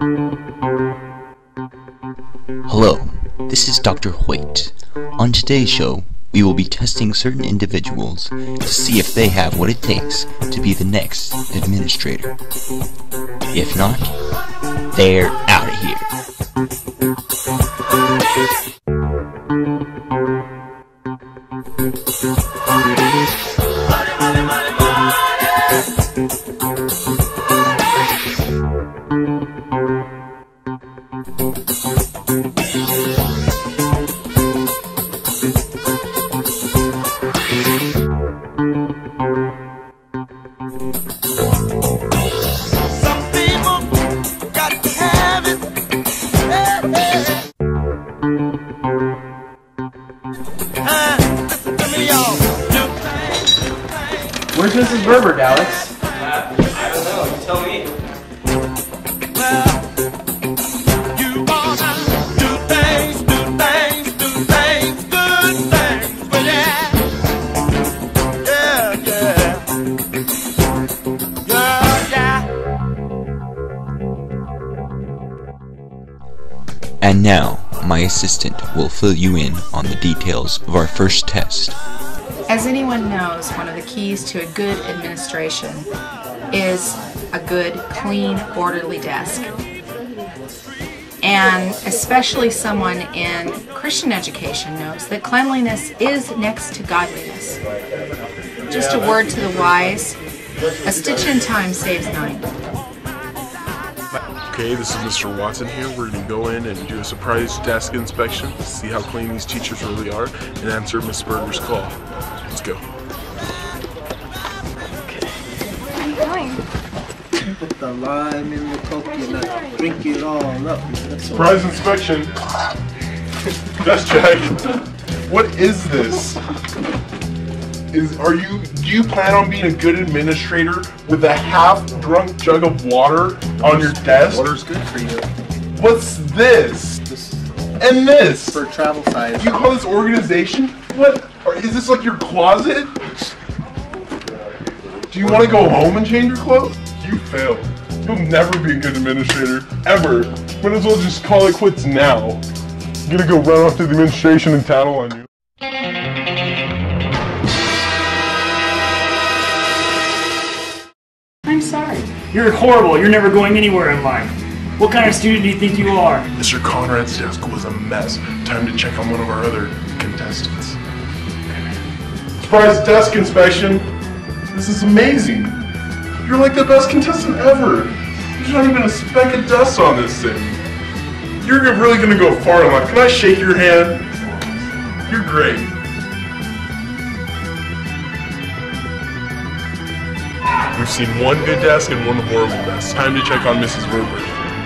Hello, this is Dr. Hoyt. On today's show, we will be testing certain individuals to see if they have what it takes to be the next administrator. If not, they're out of here. Where's Mrs. Berber, Alex? I don't know, you tell me. You wanna do things, good things, but yeah. And now, my assistant will fill you in on the details of our first test. As anyone knows, one of the keys to a good administration is a good, clean, orderly desk. And especially someone in Christian education knows that cleanliness is next to godliness. Just a word to the wise, a stitch in time saves 9. Okay, this is Mr. Watson here. We're going to go in and do a surprise desk inspection, see how clean these teachers really are, and answer Miss Berger's call. Let's go. Where are you going? Put the lime in the coconut, drink it all up. Surprise inspection. Desk check. What is this? Do you plan on being a good administrator with a half-drunk jug of water on your desk? Water's good for you. What's this? This And this? for travel size. You call this organization? What? Or is this like your closet? Do you want to go home and change your clothes? You failed. You'll never be a good administrator, ever. Might as well just call it quits now. I'm gonna go run off to the administration and tattle on you. I'm sorry. You're horrible. You're never going anywhere in life. What kind of student do you think you are? Mr. Conrad's desk was a mess. Time to check on one of our other contestants. Surprise desk inspection. This is amazing. You're like the best contestant ever. There's not even a speck of dust on this thing. You're really gonna go far in life. Can I shake your hand? You're great. We've seen one good desk and one horrible desk. Time to check on Mrs. Berber.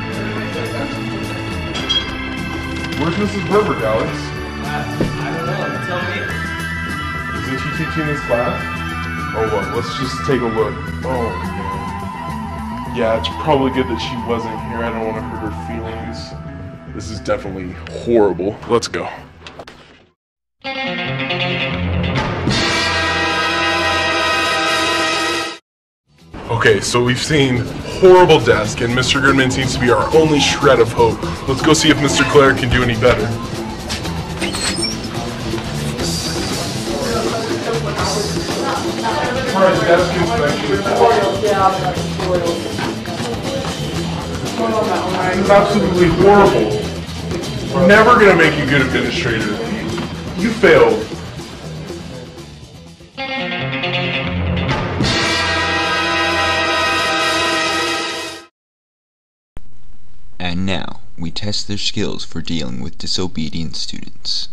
Where's Mrs. Berber, Alex? I don't know, you tell me. Isn't she teaching this class? Oh, well, let's just take a look. Oh, man. Yeah, it's probably good that she wasn't here. I don't want to hurt her feelings. This is definitely horrible. Let's go. Okay, so we've seen horrible desk, and Mr. Goodman seems to be our only shred of hope. Let's go see if Mr. Clare can do any better. Surprise desk inspection. This is absolutely horrible. We're never gonna make you a good administrator. You failed. And now, we test their skills for dealing with disobedient students.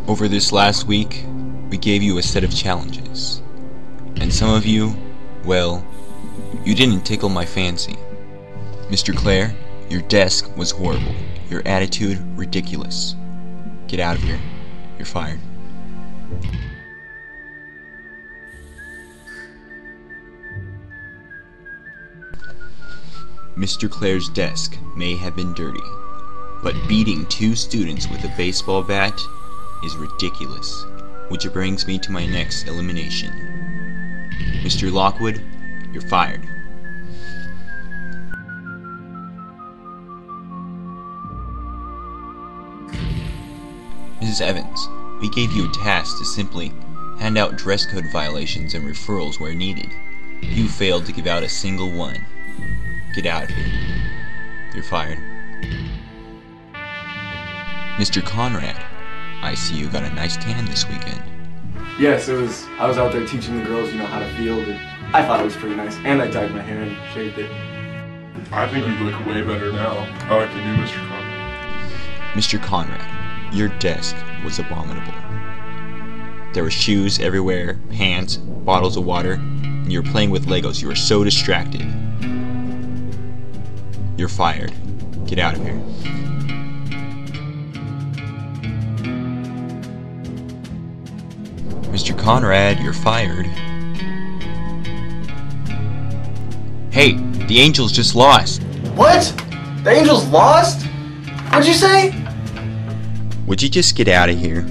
Over this last week, we gave you a set of challenges. And some of you, well, you didn't tickle my fancy. Mr. Clare, your desk was horrible. Your attitude, ridiculous. Get out of here. You're fired. Mr. Clare's desk may have been dirty, but beating 2 students with a baseball bat is ridiculous, which brings me to my next elimination. Mr. Lockwood, you're fired. Mrs. Evans, we gave you a task to simply hand out dress code violations and referrals where needed. You failed to give out a single one. Get out of here. You're fired. Mr. Conrad, I see you got a nice tan this weekend. Yes, I was out there teaching the girls, how to field, and I thought it was pretty nice. And I dyed my hair and shaved it. I think you look way better now. I like the new Mr. Conrad. Mr. Conrad, your desk was abominable. There were shoes everywhere, pants, bottles of water, and you were playing with Legos. You were so distracted. You're fired. Get out of here. Mr. Conrad, you're fired. Hey, the Angels just lost. What? The Angels lost? What'd you say? Would you just get out of here?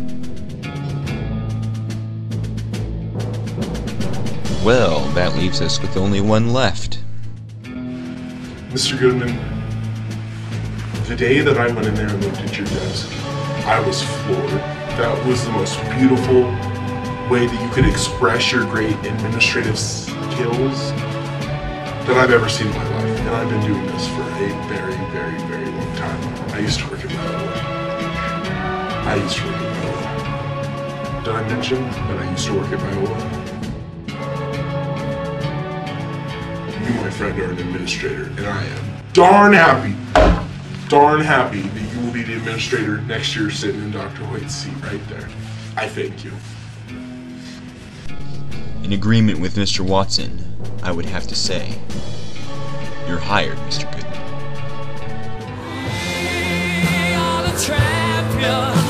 Well, that leaves us with only one left. Mr. Goodman, the day that I went in there and looked at your desk, I was floored. That was the most beautiful way that you could express your great administrative skills that I've ever seen in my life. And I've been doing this for a very, very, very long time. I used to work at Biola. Did I mention that I used to work at Biola? You, my friend, are an administrator, and I am darn happy that you will be the administrator next year sitting in Dr. Hoyt's seat right there. I thank you. In agreement with Mr. Watson, I would have to say, you're hired, Mr. Goodman. We are the champions.